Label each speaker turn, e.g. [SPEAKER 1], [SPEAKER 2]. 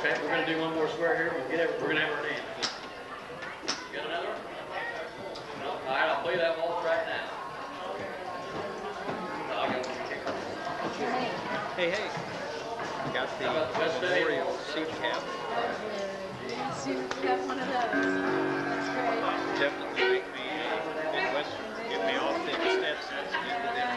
[SPEAKER 1] Okay, we're going to do one more square here. We're going to have our dance. You got another one? No? All right, I'll play that waltz right now.
[SPEAKER 2] Hey, hey. Got the memorial suit cap.
[SPEAKER 3] So you have one of those. That's great.
[SPEAKER 2] Definitely make me a Midwestern. Get me off the extent sense.